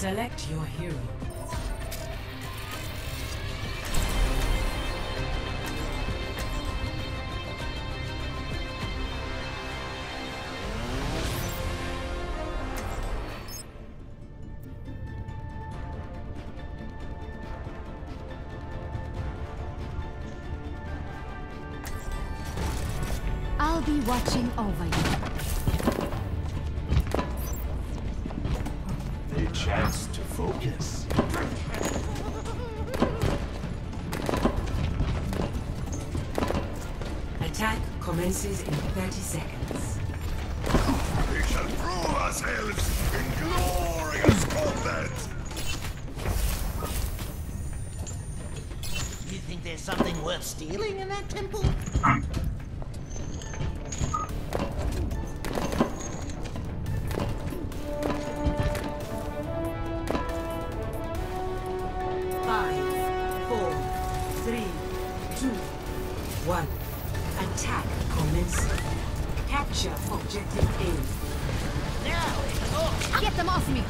Select your hero. I'll be watching over you. A chance to focus. Attack commences in 30 seconds. We shall prove ourselves in glorious combat! You think there's something worth stealing in that temple? 1. Attack commencing. Capture objective A. Now it's off! Get them off me!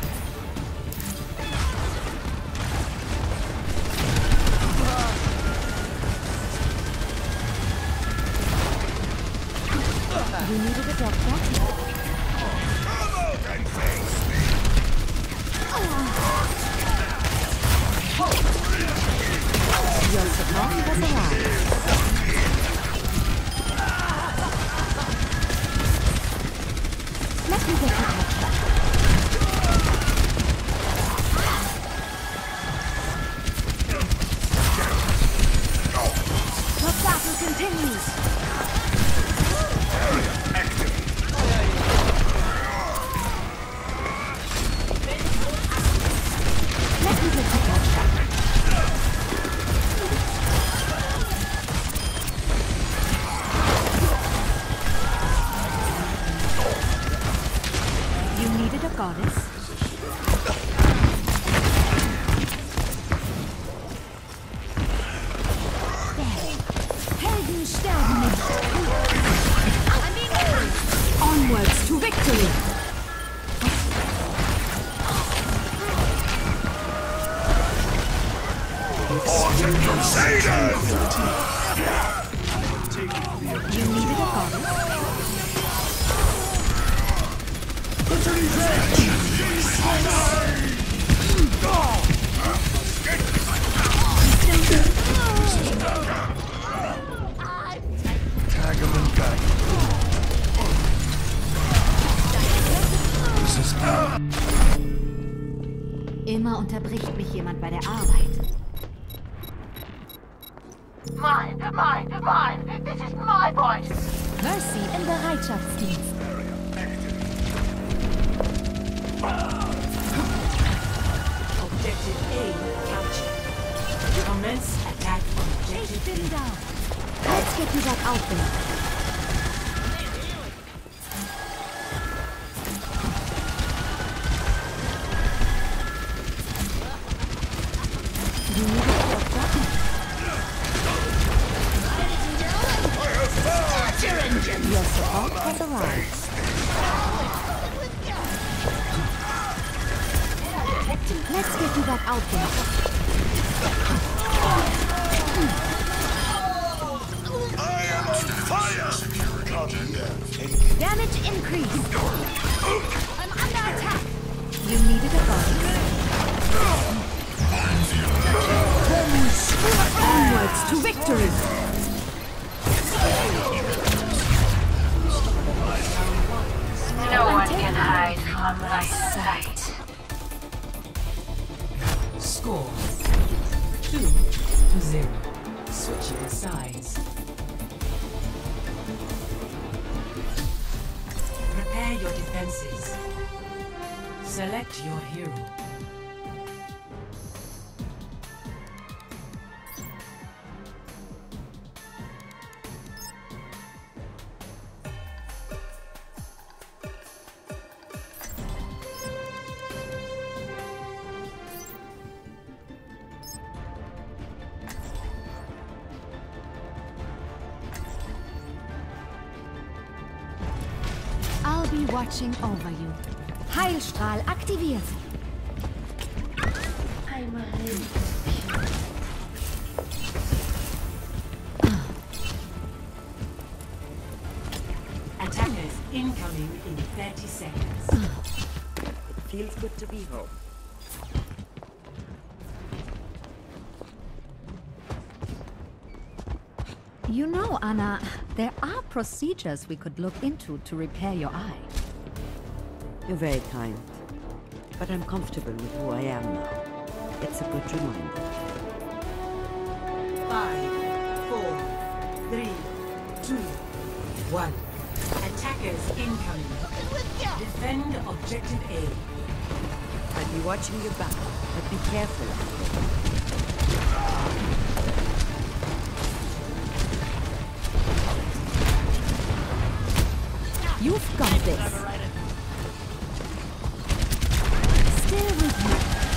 You needed a doctor? Come out and face me! Your supply has arrived. Let me get the capture. The battle continues. Let me get the capture. You needed a goddess? There. Helden sterben nicht. Onwards to victory! Argent Crusaders! You needed a goddess? Tag him and guide him. This is Immer unterbricht mich jemand bei der Arbeit. Mine! This is my voice! Mercy im Bereitschaftsdienst. Objective A captured. Commence attack on Ich objective bin B. da. Let's get you back out there. You need a doctor? Your support has arrived. Let's get you back out there. I am on fire! Damage increased. I'm under attack. You needed a body. Onwards to victory. No one can hide from my sight. Score 2-0. Switching sides. Prepare your defenses. Select your hero. I'll be watching over you. Heilstrahl aktiviert. Feels good to be home. You know, Anna, there are procedures we could look into to repair your eye. You're very kind. But I'm comfortable with who I am now. It's a good reminder. 5, 4, 3, 2, 1. Attackers incoming. Defend objective A. I'll be watching your back, but be careful out there. You've got this. Stay with me.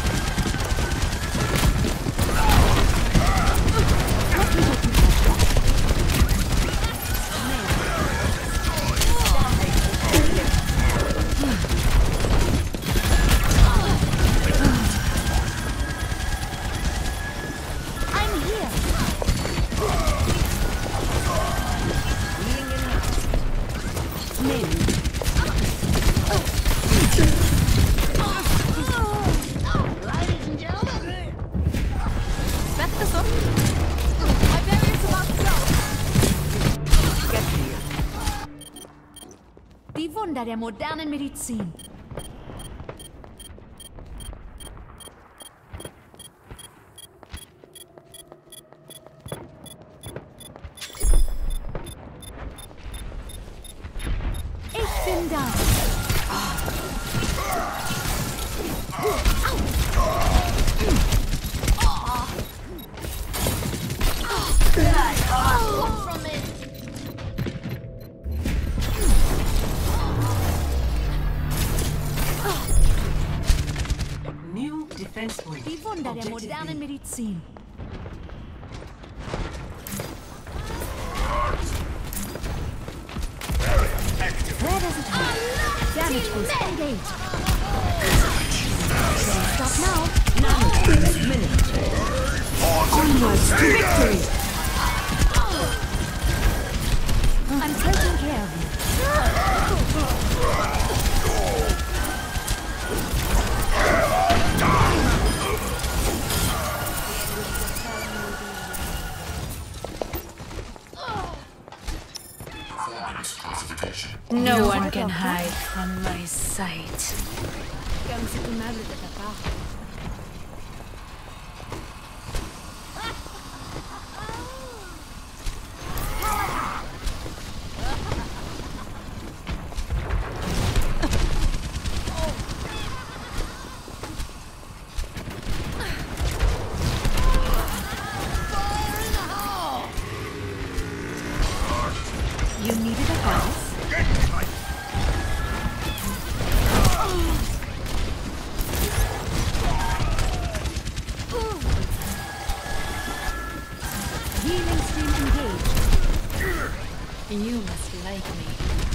Let me help you catch that. I'm here. Maybe. Ladies and gentlemen, Back this up. My barrier's about to go. Get here. Die Wunder der modernen Medizin. Ich bin da. from it. New defense point. Die Wunder der Objective modernen B. Medizin. Where does it hurt? Damage boost engaged. Don't stop now. Onwards to victory. I'm taking care of you. No one can hide from my sight. Comme c'est aimable de ta part. You needed a house? Healing stream engaged. You must like me.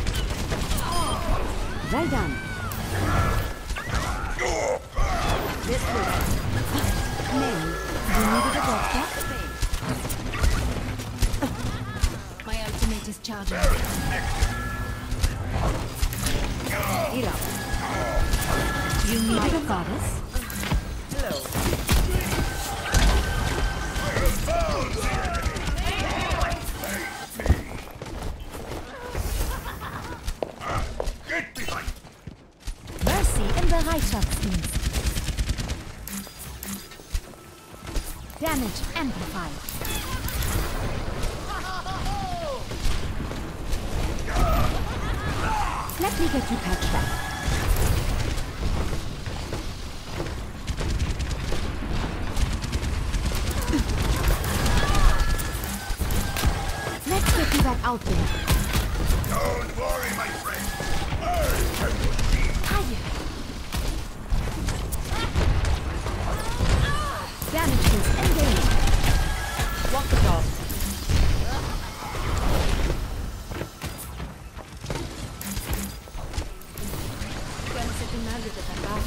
Well done. This way. Nelly, you needed a doctor? My ultimate is charging. Heal up. You needed a goddess? Hello. Get behind! Mercy im Bereitschaftsdienst. Damage amplified. Let me get you patched up. Let's get you back out there. Don't worry, my friend. Higher. Damage boost engaged. Walk the dog. Comme c'est aimable de ta part.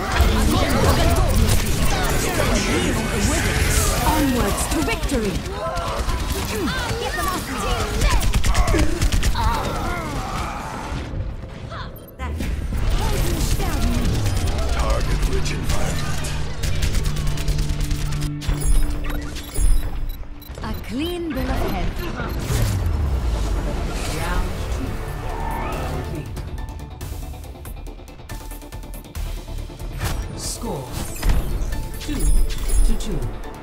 Onwards to victory. Get them off me. Heldensterben. savage environment. A clean bill of health. Round 2. Score 2-2.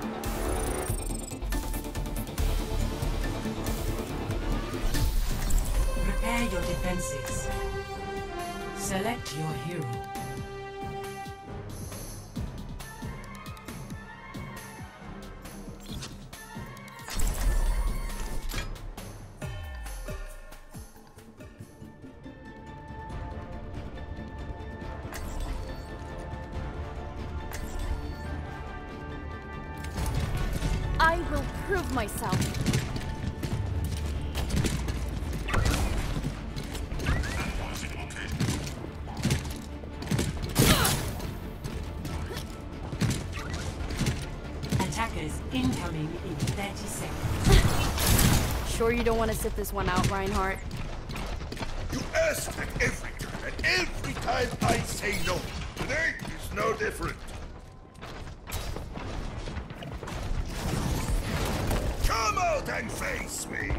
Prepare your defenses. Select your hero. I will prove myself. Attackers incoming in 30 seconds. Sure you don't want to sit this one out, Reinhardt? You ask at every time, and every time I say no. Today is no different. Come out and face me!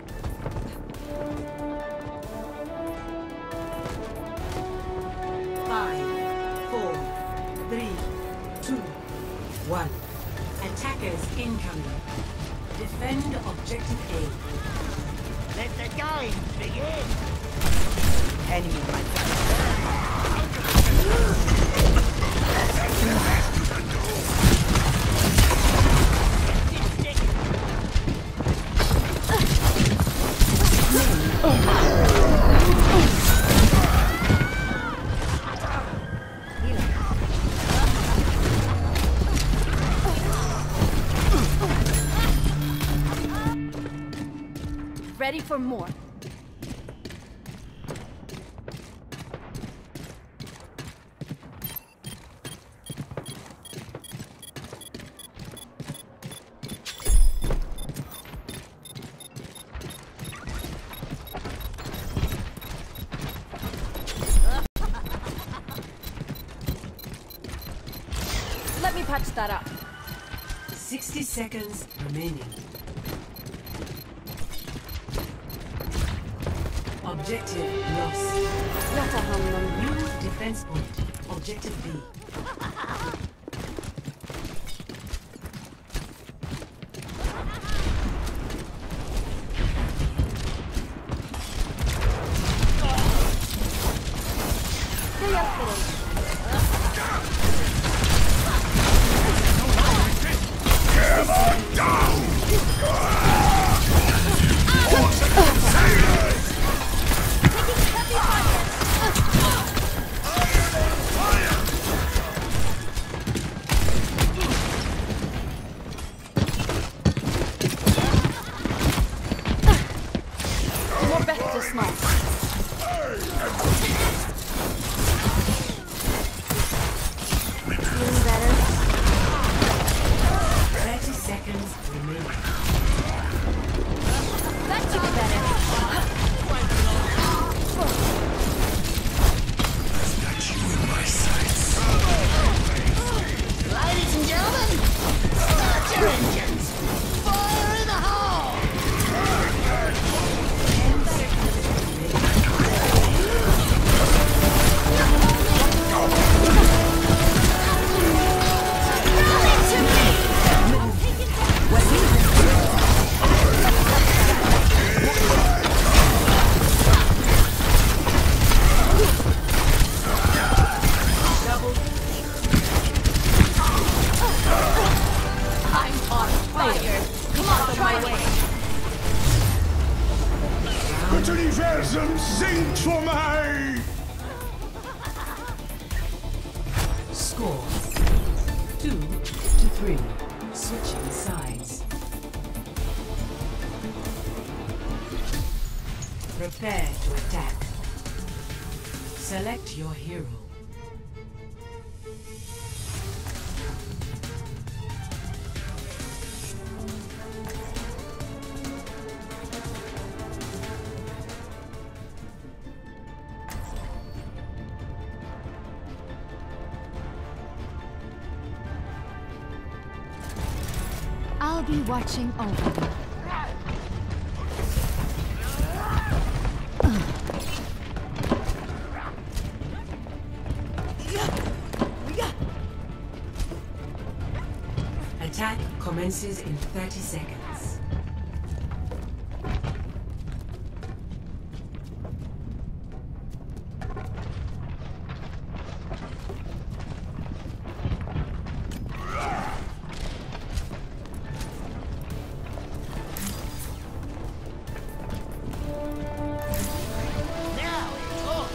Five, 4, 3, 2, 1. Attackers incoming. Defend objective A. Let the game begin! Enemy, my friend. Ready for more. Let me patch that up. 60 seconds remaining. Objective lost. What a hum. New defense point. Objective B. Stay up for more back to small. Feeling better? 30 seconds remaining. That should be better. Got you in my sights. Ladies and gentlemen, start your engines! Fire in the hole! 10 seconds remaining. I'm on fire. Come on, try me. Das Universum singt für mich! Score 2-3. Switching sides. Prepare to attack. Select your hero. I'll be watching over you. Attack commences in 30 seconds. Now it's on.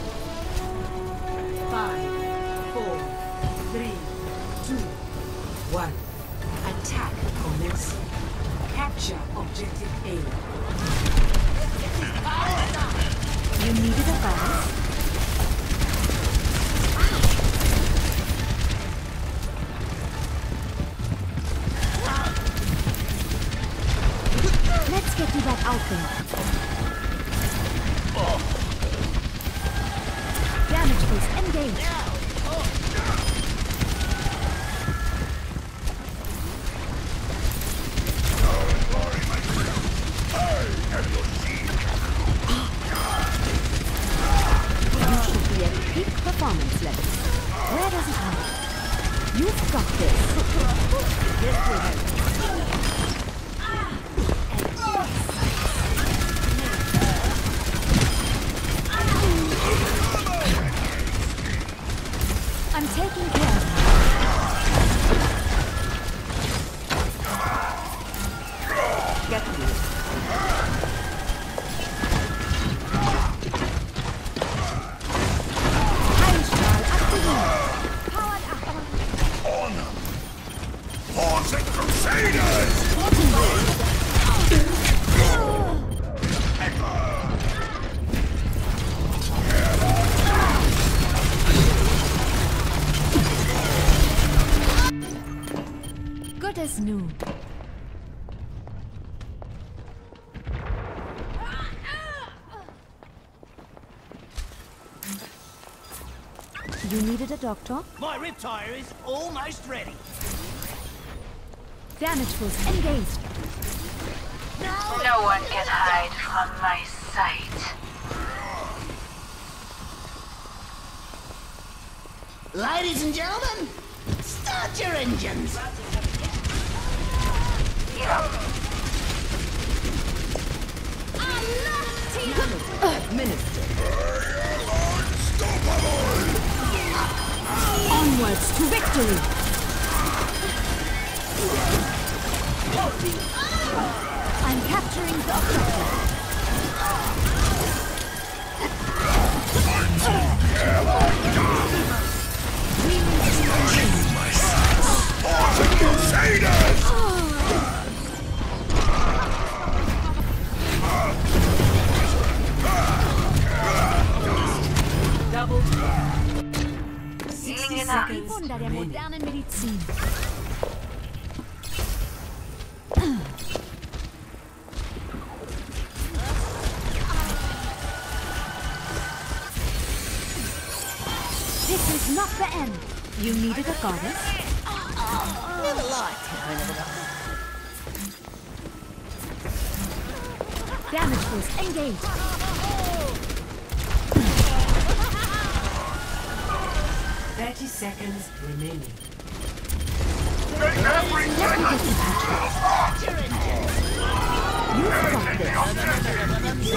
5, 4, 3, 2, 1. Attack commencing. Capture objective A. You needed a buzz? Let's get you back out there. Damage boost engaged. You should be at peak performance level. Where does it hurt? You've got this. Yes, we have. I'm taking care of you. Get me. Heilstrahl aktiviert. Powered up. Honor! Horse and Crusaders! Good as new. You needed a doctor? My rip tire is almost ready. Damage boost engaged. No one can hide from my sight. Ladies and gentlemen, start your engines. Onwards to victory! I'm capturing the objective. Horse and Crusaders! Double. Healing 60 enough. seconds Wunder der remaining. modernen Medizin. This is not the end. You needed a goddess? Never liked having a doctor. Damage boost engaged. 30 seconds remaining. Take everything! You've got this.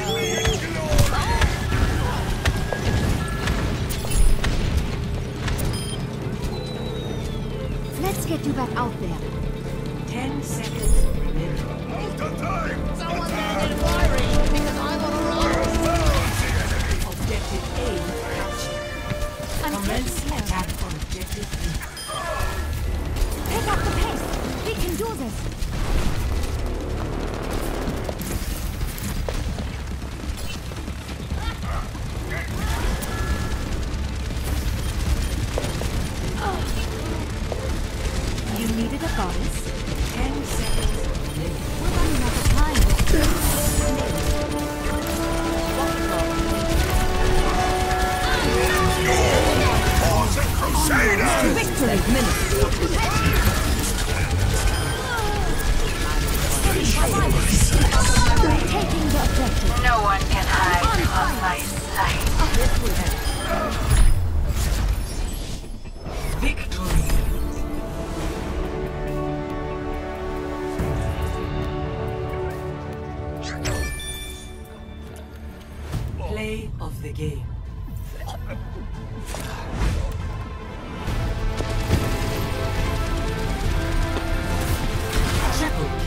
Let's get you back out there. 10 seconds remaining. Out of time! Someone better get wiring because I'm on a roll. Objective A captured. I'm Commence taking care of attack on objective B. Pick up the pace. We can do this. You needed a goddess? 10 seconds remaining. We're running out of time. Horse and Crusaders! Victory! No one can hide from my sight. Victory. Play of the game. Triple kill.